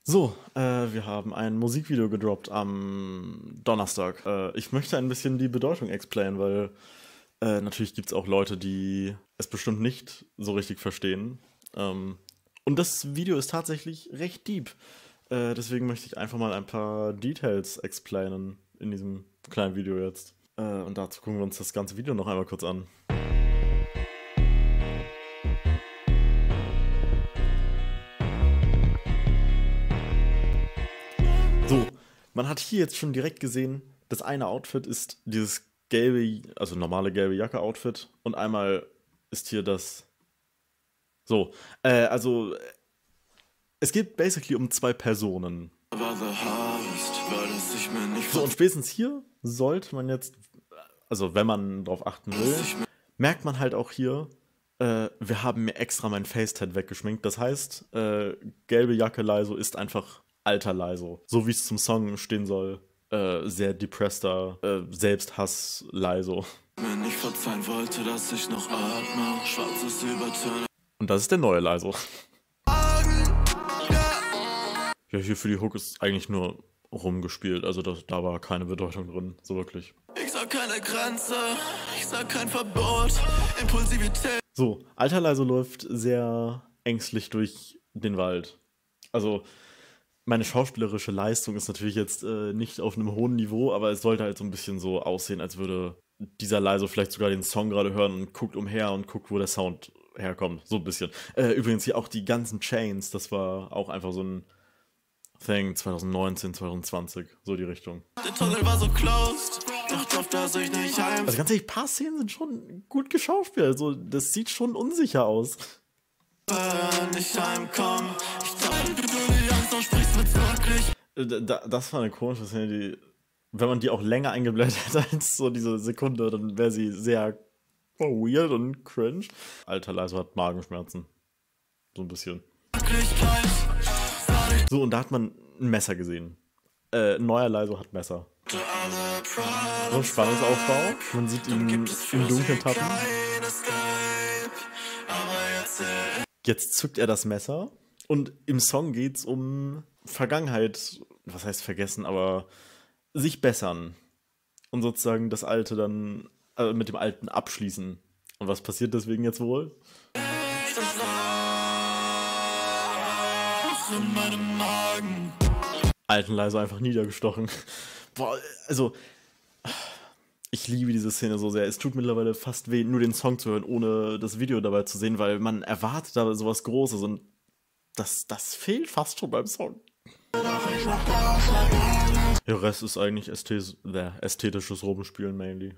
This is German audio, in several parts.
So, wir haben ein Musikvideo gedroppt am Donnerstag. Ich möchte ein bisschen die Bedeutung explainen, weil natürlich gibt es auch Leute, die es bestimmt nicht so richtig verstehen. Und das Video ist tatsächlich recht deep. Deswegen möchte ich einfach mal ein paar Details explainen in diesem kleinen Video jetzt. Und dazu gucken wir uns das ganze Video noch einmal kurz an. So, man hat hier jetzt schon direkt gesehen, das eine Outfit ist dieses gelbe, also normale gelbe Jacke-Outfit und einmal ist hier das. So, also es geht basically um zwei Personen. So, und spätestens hier sollte man jetzt, also wenn man drauf achten will, merkt man halt auch hier, wir haben mir extra mein Facetat weggeschminkt. Das heißt, gelbe Jacke Leiso ist einfach alter Leiso. So wie es zum Song stehen soll. Sehr depresster, Selbsthass Leiso. Wenn ich verzeihen wollte, dass ich noch atme, schwarzes Übertöne. Und das ist der neue Leiso. Ja, hier für die Hook ist eigentlich nur rumgespielt. Also da war keine Bedeutung drin, so wirklich. Ich sag keine Grenze, ich sag kein Verbot, Impulsivität. So, alter Leiso läuft sehr ängstlich durch den Wald. Also meine schauspielerische Leistung ist natürlich jetzt nicht auf einem hohen Niveau, aber es sollte halt so ein bisschen so aussehen, als würde dieser Leiso vielleicht sogar den Song gerade hören und guckt umher und guckt, wo der Sound herkommt. So ein bisschen. Übrigens hier auch die ganzen Chains, das war auch einfach so ein Thing 2019, 2020, so die Richtung. Der Tunnel war so closed, doch dass ich nicht heim. Also ganz ehrlich, ein paar Szenen sind schon gut geschauspielt. Also das sieht schon unsicher aus. Nicht heimkomm, ich dachte, du die Angst und sprichst mit wirklich. Das war eine komische Szene, die, wenn man die auch länger eingeblendet hätte als so diese Sekunde, dann wäre sie sehr weird und cringe. Alter Leiso hat Magenschmerzen. So ein bisschen. So, und da hat man ein Messer gesehen. Neuer Leiso hat Messer. So, Spannungsaufbau. Man sieht ihn im Dunkeln tappen. Jetzt zückt er das Messer. Und im Song geht's um Vergangenheit. Was heißt vergessen, aber sich bessern. Und sozusagen das Alte dann mit dem Alten abschließen. Und was passiert deswegen jetzt wohl? In meinem Magen. Alten Leiso einfach niedergestochen. Boah, also ich liebe diese Szene so sehr. Es tut mittlerweile fast weh, nur den Song zu hören, ohne das Video dabei zu sehen, weil man erwartet da sowas Großes und das fehlt fast schon beim Song. Der Rest ist eigentlich ästhetisches Rumspielen mainly.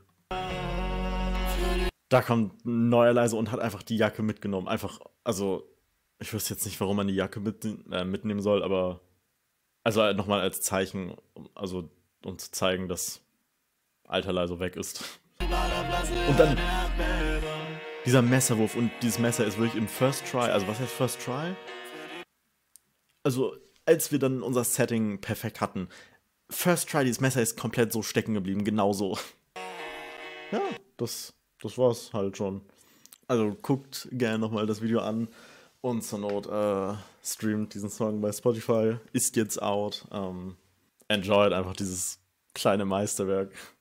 Da kommt ein neuer Leiso und hat einfach die Jacke mitgenommen. Einfach, also ich wüsste jetzt nicht, warum man die Jacke mitnehmen soll, aber also nochmal als Zeichen, also um zu zeigen, dass alter Leiso weg ist. Und dann dieser Messerwurf, und dieses Messer ist wirklich im First Try, also was heißt First Try? Also als wir dann unser Setting perfekt hatten, First Try, dieses Messer ist komplett so stecken geblieben, genauso. Ja, das war's halt schon. Also guckt gerne nochmal das Video an. Und zur Not streamt diesen Song bei Spotify, ist jetzt out. Enjoyt einfach dieses kleine Meisterwerk.